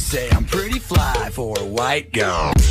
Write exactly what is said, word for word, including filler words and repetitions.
say I'm pretty fly for a white girl.